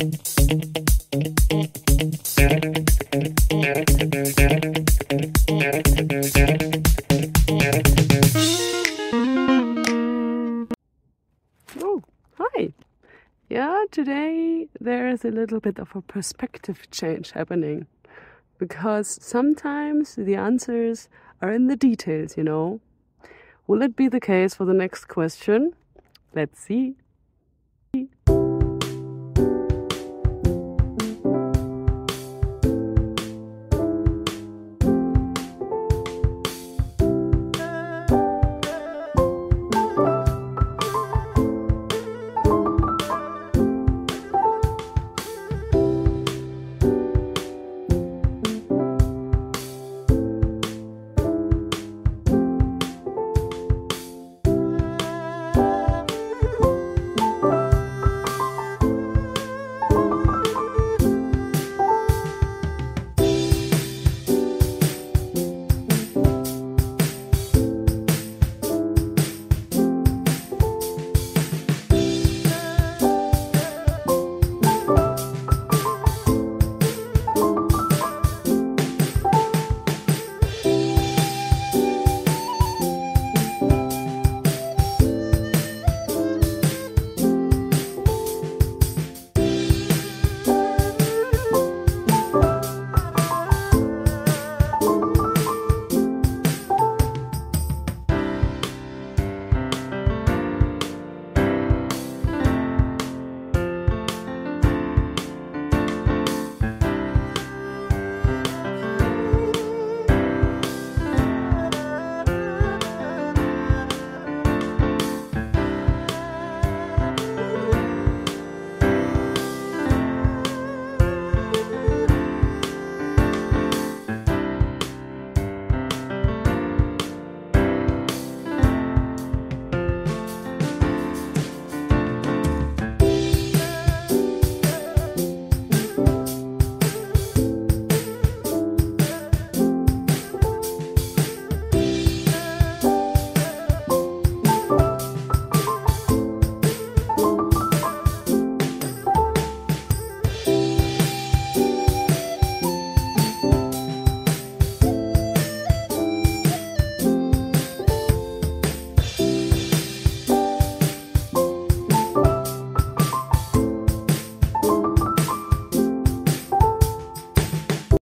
Oh, hi. Yeah, today there is a little bit of a perspective change happening, because sometimes the answers are in the details, you know. Will it be the case for the next question? Let's see.